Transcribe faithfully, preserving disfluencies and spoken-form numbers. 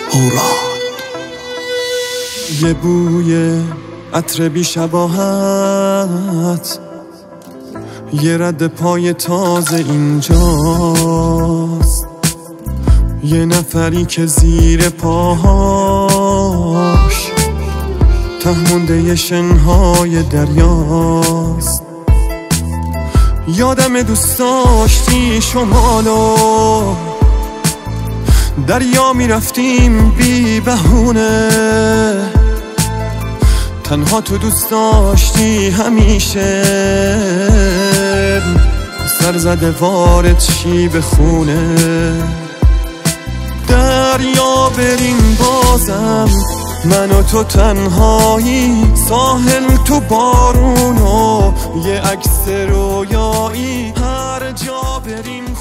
هوراد. یه بوی عطر بی شباهت، یه رد پای تازه اینجاست، یه نفری که زیر پاهاش ته مونده شنهای دریاست. یادم دوست داشتی شمالو دریا میرفتیم بی بهونه، تنها تو دوست داشتی همیشه سر زده وارد شی به خونه. دریا بریم بازم من و تو تنهایی، ساحل تو بارون و یه عکس رویایی، هر جا بریم